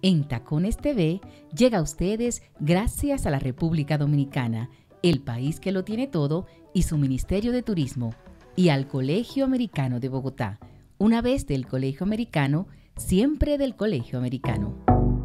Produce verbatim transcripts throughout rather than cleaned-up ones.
En Tacones T V llega a ustedes gracias a la República Dominicana, el país que lo tiene todo, y su Ministerio de Turismo, y al Colegio Americano de Bogotá. Una vez del Colegio Americano, siempre del Colegio Americano.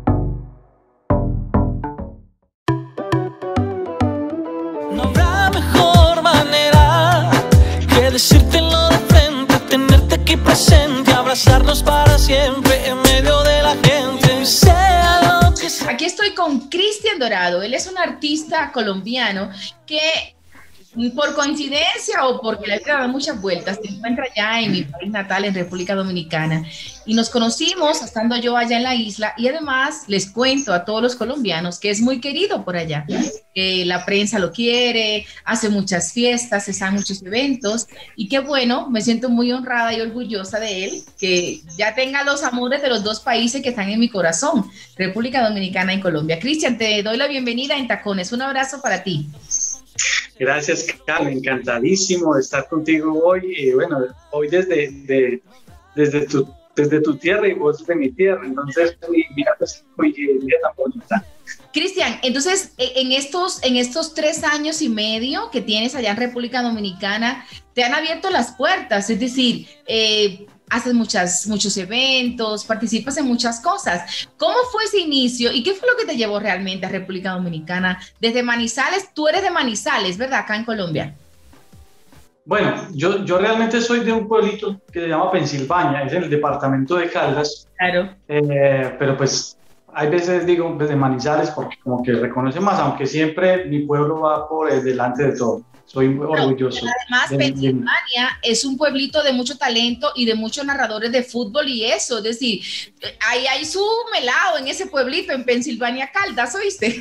No habrá mejor manera que decírtelo de frente, tenerte aquí presente, abrazarnos para siempre en medio de la gente, sea lo que sea. Aquí estoy con Cristian Dorado. Él es un artista colombiano que, por coincidencia o porque la vida da muchas vueltas, se encuentra ya en mi país natal, en República Dominicana, y nos conocimos estando yo allá en la isla. Y además les cuento a todos los colombianos que es muy querido por allá, que la prensa lo quiere, hace muchas fiestas, se dan muchos eventos, y qué bueno, me siento muy honrada y orgullosa de él, que ya tenga los amores de los dos países que están en mi corazón, República Dominicana y Colombia. Cristian, te doy la bienvenida en Tacones. Un abrazo para ti. Gracias, Carmen, encantadísimo de estar contigo hoy. Y bueno, hoy desde, de, desde, tu, desde tu tierra y vos de mi tierra. Entonces, mira, pues, hoy día tan bonita. Cristian, entonces, en estos, en estos tres años y medio que tienes allá en República Dominicana, te han abierto las puertas, es decir, eh, haces muchas, muchos eventos, participas en muchas cosas. ¿Cómo fue ese inicio y qué fue lo que te llevó realmente a República Dominicana? Desde Manizales, tú eres de Manizales, ¿verdad? Acá en Colombia. Bueno, yo, yo realmente soy de un pueblito que se llama Pensilvania, es en el departamento de Caldas. Claro. Eh, pero pues hay veces digo desde Manizales porque como que reconoce más, aunque siempre mi pueblo va por el delante de todo. Soy muy orgulloso. Pero además, de, Pensilvania de... es un pueblito de mucho talento y de muchos narradores de fútbol y eso. Es decir, ahí hay su melao en ese pueblito, en Pensilvania, Caldas, ¿oíste?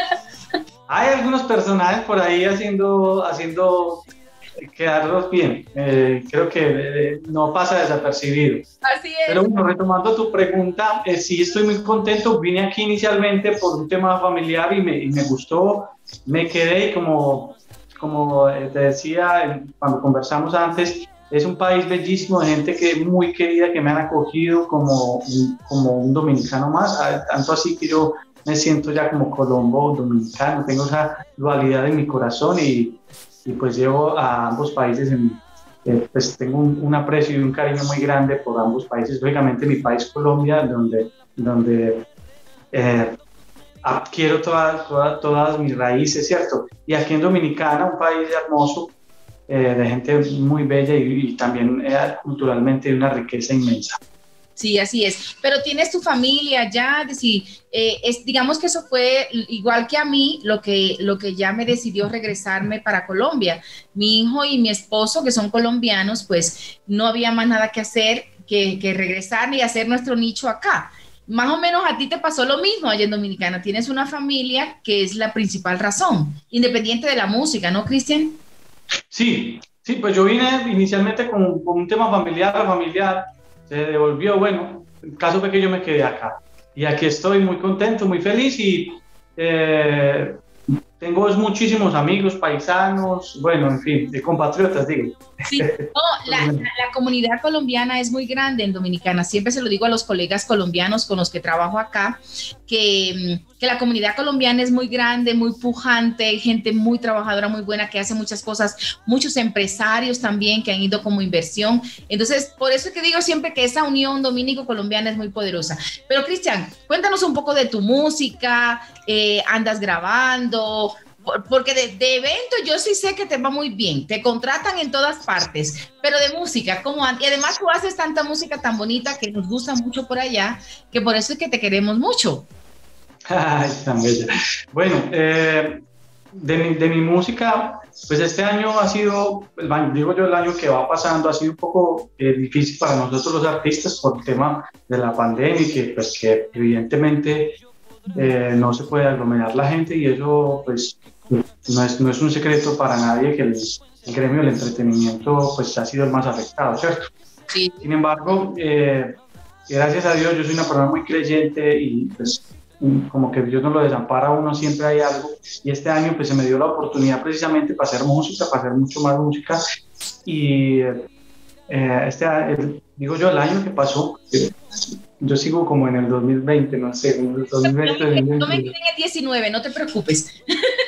Hay algunos personajes por ahí haciendo, haciendo quedarlos bien. Eh, creo que eh, no pasa desapercibido. Así es. Pero bueno, retomando tu pregunta, eh, sí estoy muy contento. Vine aquí inicialmente por un tema familiar y me, y me gustó. Me quedé y como... Como te decía cuando conversamos antes, es un país bellísimo de gente que muy querida, que me han acogido como, como un dominicano más, tanto así que yo me siento ya como colombo dominicano, tengo esa dualidad en mi corazón y, y pues llevo a ambos países, en, eh, pues tengo un, un aprecio y un cariño muy grande por ambos países, lógicamente mi país Colombia, donde, donde eh, adquiero todas, todas, todas mis raíces, ¿cierto? Y aquí en Dominicana, un país hermoso, eh, de gente muy bella y, y también eh, culturalmente de una riqueza inmensa. Sí, así es. Pero tienes tu familia ya, es decir, eh, es, digamos que eso fue igual que a mí, lo que, lo que ya me decidió regresarme para Colombia. Mi hijo y mi esposo, que son colombianos, pues no había más nada que hacer que, que regresar y hacer nuestro nicho acá. Más o menos a ti te pasó lo mismo allá en Dominicana. Tienes una familia que es la principal razón, independiente de la música, ¿no, Cristian? Sí, sí, pues yo vine inicialmente con, con un tema familiar, la familia se devolvió, bueno, el caso fue que yo me quedé acá. Y aquí estoy muy contento, muy feliz y eh, tengo muchísimos amigos, paisanos, bueno, en fin, de compatriotas, digo. Sí, no, la, la, la comunidad colombiana es muy grande en Dominicana. Siempre se lo digo a los colegas colombianos con los que trabajo acá, que, que la comunidad colombiana es muy grande, muy pujante, gente muy trabajadora, muy buena, que hace muchas cosas, muchos empresarios también que han ido como inversión. Entonces, por eso es que digo siempre que esa unión dominico-colombiana es muy poderosa. Pero, Cristian, cuéntanos un poco de tu música, eh, andas grabando... Porque de, de evento yo sí sé que te va muy bien, te contratan en todas partes, pero de música, ¿cómo? Y además tú haces tanta música tan bonita que nos gusta mucho por allá, que por eso es que te queremos mucho. Ay, tan bella. Bueno, eh, de, mi, de mi música, pues este año ha sido, digo yo, el año que va pasando ha sido un poco eh, difícil para nosotros los artistas por el tema de la pandemia y que, pues, que evidentemente eh, no se puede aglomerar la gente y eso, pues, no es, no es un secreto para nadie que el, el gremio del entretenimiento pues ha sido el más afectado, ¿cierto? Sí. Sin embargo, eh, gracias a Dios yo soy una persona muy creyente y pues como que Dios no lo desampara a uno, siempre hay algo y este año pues se me dio la oportunidad precisamente para hacer música, para hacer mucho más música y eh, este, el, digo yo, el año que pasó, eh, yo sigo como en el dos mil veinte, no sé, en el dos mil veinte, No me, no me dos mil veintiuno. quedé en el diecinueve, no te preocupes.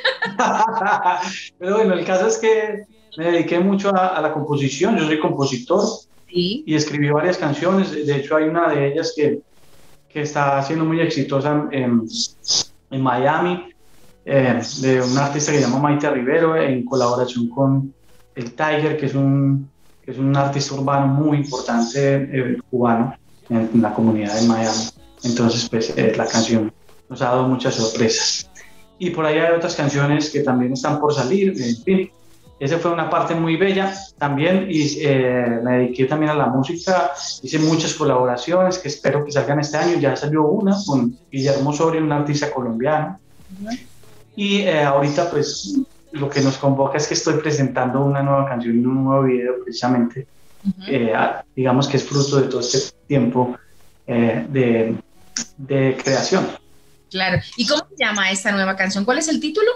Pero bueno, el caso es que me dediqué mucho a, a la composición, yo soy compositor Sí. y escribí varias canciones, de hecho hay una de ellas que, que está siendo muy exitosa en, en Miami, eh, de un artista que se llama Maite Rivero, en colaboración con el Tiger, que es un, que es un artista urbano muy importante eh, cubano en, en la comunidad de Miami. Entonces, pues eh, la canción nos ha dado muchas sorpresas. Y por ahí hay otras canciones que también están por salir, en fin. Esa fue una parte muy bella también, y eh, me dediqué también a la música, hice muchas colaboraciones que espero que salgan este año. Ya salió una con Guillermo Soria, un artista colombiano. Uh-huh. Y eh, ahorita pues lo que nos convoca es que estoy presentando una nueva canción y un nuevo video precisamente, uh-huh. eh, digamos que es fruto de todo este tiempo eh, de, de creación. Claro. ¿Y cómo se llama esta nueva canción? ¿Cuál es el título?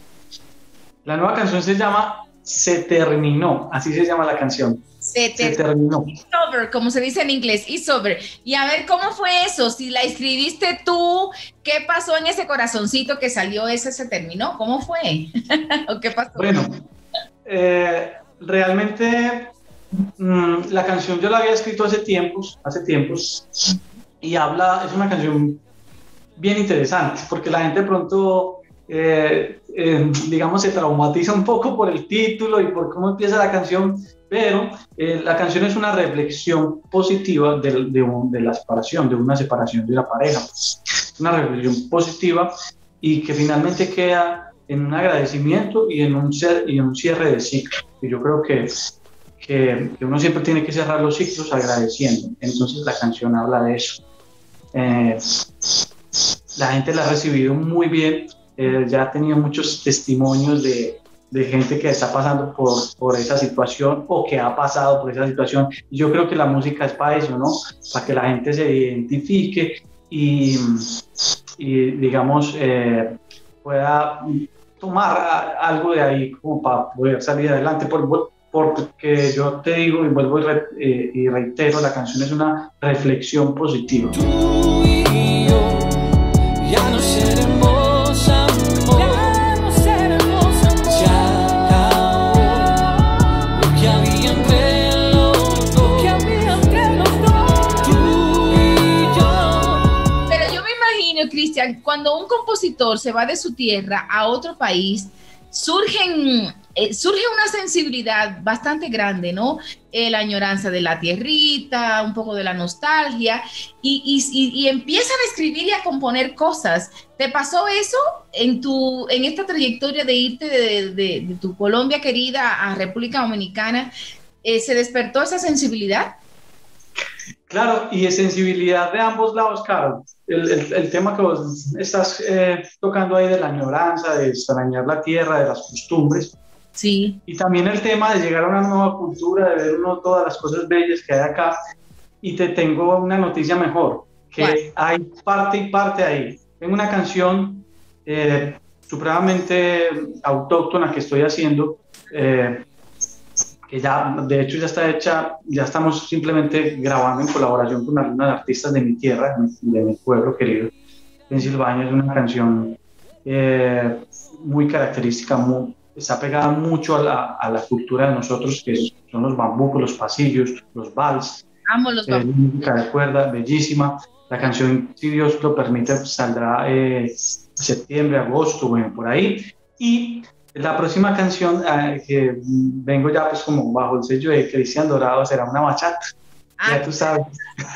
La nueva canción se llama Se Terminó, así se llama la canción. Se, ter se terminó. It's over, como se dice en inglés, it's over. Y a ver, ¿cómo fue eso? Si la escribiste tú, ¿qué pasó en ese corazoncito que salió ese se terminó? ¿Cómo fue? ¿O qué pasó? Bueno, eh, realmente mmm, la canción yo la había escrito hace tiempos, hace tiempos, y habla, es una canción bien interesante, porque la gente de pronto, eh, eh, digamos, se traumatiza un poco por el título y por cómo empieza la canción, pero eh, la canción es una reflexión positiva de, de, un, de la separación, de una separación de la pareja. Es una reflexión positiva y que finalmente queda en un agradecimiento y en un, ser, y en un cierre de ciclo. Y yo creo que, que, que uno siempre tiene que cerrar los ciclos agradeciendo. Entonces la canción habla de eso. Eh, la gente la ha recibido muy bien. Eh, ya ha tenido muchos testimonios de de gente que está pasando por, por esa situación o que ha pasado por esa situación. Y yo creo que la música es para eso, ¿no? Para que la gente se identifique y, y digamos, eh, pueda tomar algo de ahí como para poder salir adelante. Por, porque yo te digo y vuelvo y, re, eh, y reitero, la canción es una reflexión positiva. Tú y yo ya no seremos Cristian, cuando un compositor se va de su tierra a otro país, surgen, eh, surge una sensibilidad bastante grande, ¿no? Eh, la añoranza de la tierrita, un poco de la nostalgia, y, y, y, y empiezan a escribir y a componer cosas. ¿Te pasó eso en, tu, en esta trayectoria de irte de, de, de tu Colombia querida a República Dominicana? Eh, ¿Se despertó esa sensibilidad? Claro, y de sensibilidad de ambos lados, claro. El, el, el tema que vos estás eh, tocando ahí de la añoranza, de extrañar la tierra, de las costumbres. Sí. Y también el tema de llegar a una nueva cultura, de ver uno todas las cosas bellas que hay acá. Y te tengo una noticia mejor, que ¿cuál? Hay parte y parte ahí. Tengo una canción eh, supremamente autóctona que estoy haciendo, eh, que ya, de hecho ya está hecha, ya estamos simplemente grabando en colaboración con algunos artistas de mi tierra, de mi pueblo querido, Pensilvania. Es una canción eh, muy característica, muy, está pegada mucho a la, a la cultura de nosotros, que son los bambucos, los pasillos, los vals. Amo los bambucos. Eh, música de cuerda, bellísima. La canción, si Dios lo permite, saldrá eh, septiembre, agosto, bueno, por ahí. Y la próxima canción eh, que vengo ya pues como bajo el sello de Cristian Dorado será una bachata. Ah, ya tú sabes.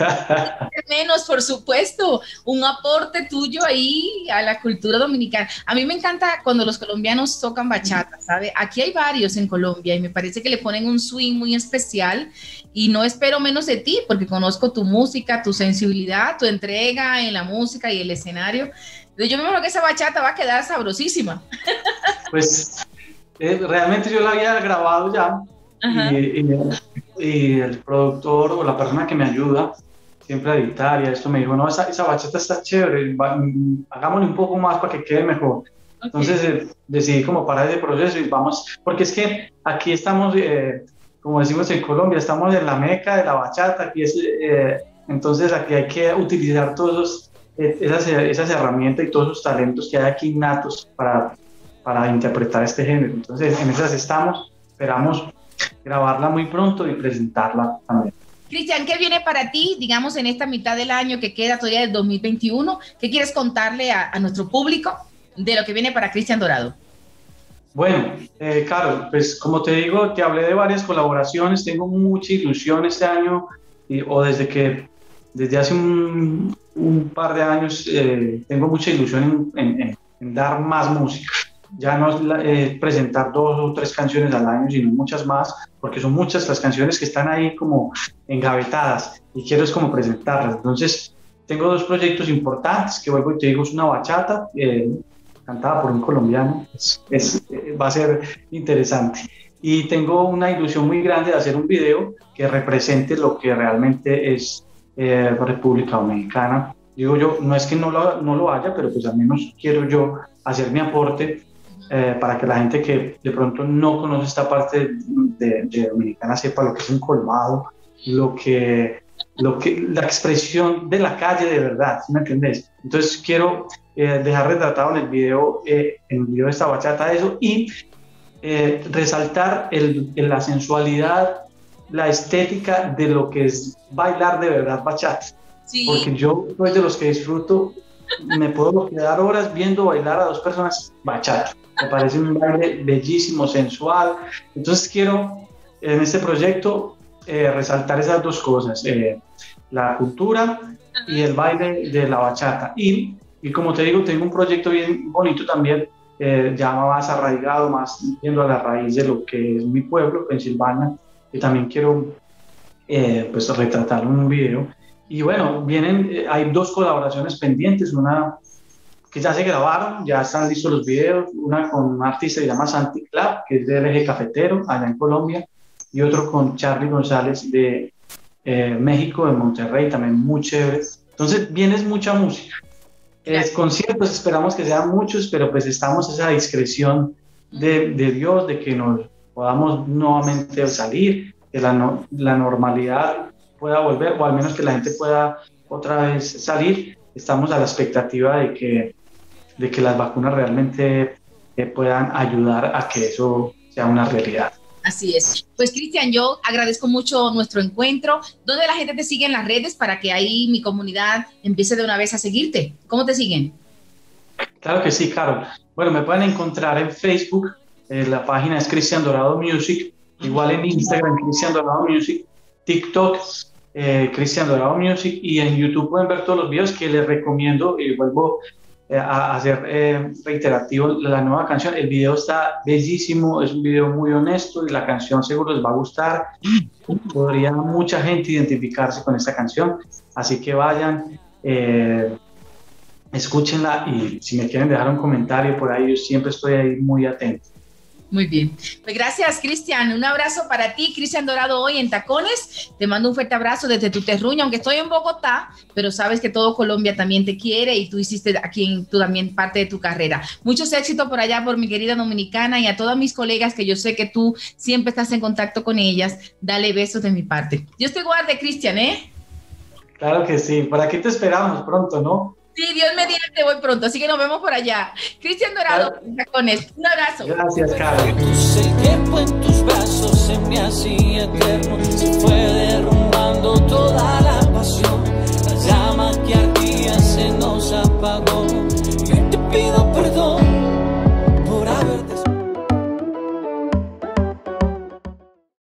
Menos, por supuesto, un aporte tuyo ahí a la cultura dominicana. A mí me encanta cuando los colombianos tocan bachata, ¿sabe? Aquí hay varios en Colombia y me parece que le ponen un swing muy especial y no espero menos de ti porque conozco tu música, tu sensibilidad, tu entrega en la música y el escenario. Yo me imagino que esa bachata va a quedar sabrosísima. Pues eh, realmente yo la había grabado ya y, y, y el productor o la persona que me ayuda siempre a editar y a esto me dijo, no, esa, esa bachata está chévere, va, hagámosle un poco más para que quede mejor. Okay. Entonces eh, decidí como parar ese proceso y vamos, porque es que aquí estamos, eh, como decimos en Colombia, estamos en la meca de la bachata, aquí es... Eh, Entonces aquí hay que utilizar todos esos, esas, esas herramientas y todos esos talentos que hay aquí innatos para, para interpretar este género. Entonces en esas estamos, esperamos grabarla muy pronto y presentarla también. Cristian, ¿qué viene para ti, digamos, en esta mitad del año que queda todavía del dos mil veintiuno? ¿Qué quieres contarle a, a nuestro público de lo que viene para Cristian Dorado? Bueno, eh, Carol, pues como te digo, te hablé de varias colaboraciones, tengo mucha ilusión este año, y, o desde que, desde hace un, un par de años, eh, tengo mucha ilusión en, en, en dar más música. Ya no es eh, presentar dos o tres canciones al año, sino muchas más, porque son muchas las canciones que están ahí como engavetadas y quiero es como presentarlas. Entonces, tengo dos proyectos importantes que vuelvo y te digo, es una bachata eh, cantada por un colombiano, es, es, eh, va a ser interesante. Y tengo una ilusión muy grande de hacer un video que represente lo que realmente es eh, República Dominicana. Digo yo, no es que no lo, no lo haya, pero pues al menos quiero yo hacer mi aporte Eh, para que la gente que de pronto no conoce esta parte de, de Dominicana sepa lo que es un colmado, lo que, lo que, la expresión de la calle de verdad, ¿sí me entendés? Entonces quiero eh, dejar retratado en el video, eh, en el video de esta bachata eso y eh, resaltar el, la sensualidad, la estética de lo que es bailar de verdad bachata. Sí. Porque yo soy de los que disfruto, me puedo quedar horas viendo bailar a dos personas bachata. Me parece un baile bellísimo, sensual. Entonces quiero en este proyecto eh, resaltar esas dos cosas, eh, la cultura y el baile de la bachata. Y, y como te digo, tengo un proyecto bien bonito también, eh, ya más arraigado, más yendo a la raíz de lo que es mi pueblo, Pensilvania, que también quiero eh, pues, retratar en un video. Y bueno, vienen, eh, hay dos colaboraciones pendientes, una que ya se grabaron, ya están listos los videos, una con un artista que se llama Santi Club, que es del eje cafetero, allá en Colombia, y otro con Charlie González de eh, México, de Monterrey, también muy chévere. Entonces, viene mucha música. Es conciertos, esperamos que sean muchos, pero pues estamos a esa discreción de, de Dios, de que nos podamos nuevamente salir, que la, no, la normalidad pueda volver, o al menos que la gente pueda otra vez salir. Estamos a la expectativa de que, de que las vacunas realmente eh, puedan ayudar a que eso sea una realidad. Así es. Pues Cristian, yo agradezco mucho nuestro encuentro. ¿Dónde la gente te sigue en las redes para que ahí mi comunidad empiece de una vez a seguirte? ¿Cómo te siguen? Claro que sí, Carol. Bueno, me pueden encontrar en Facebook, eh, la página es Cristian Dorado Music, igual en Instagram, Cristian Dorado Music, TikTok, Eh, Cristian Dorado Music, y en YouTube pueden ver todos los videos que les recomiendo y vuelvo eh, a hacer eh, reiterativo la nueva canción. El video está bellísimo, es un video muy honesto y la canción seguro les va a gustar. Podría mucha gente identificarse con esta canción, así que vayan, eh, escúchenla y si me quieren dejar un comentario por ahí, yo siempre estoy ahí muy atento. Muy bien. Pues gracias, Cristian. Un abrazo para ti, Cristian Dorado, hoy en Tacones. Te mando un fuerte abrazo desde tu terruño, aunque estoy en Bogotá, pero sabes que todo Colombia también te quiere y tú hiciste aquí en, tú también parte de tu carrera. Muchos éxitos por allá, por mi querida Dominicana, y a todas mis colegas que yo sé que tú siempre estás en contacto con ellas. Dale besos de mi parte. Dios te guarde, Cristian, ¿eh? Claro que sí. Por aquí te esperamos pronto, ¿no? Sí, Dios mediante, voy pronto, así que nos vemos por allá. Cristian Dorado, Tacones, un abrazo. Gracias, Carlos. El tiempo en tus brazos se me hacía eterno, se fue derrumbando toda la pasión, la llama que ardía se nos apagó.